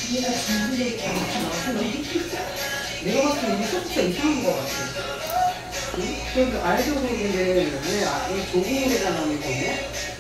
얘가 준비되게 내가 봤을 때 이게 소스가 이상한 것 같아. 응? 그래도 알죠, 근데 왜 이 조공을 해달라는 거냐?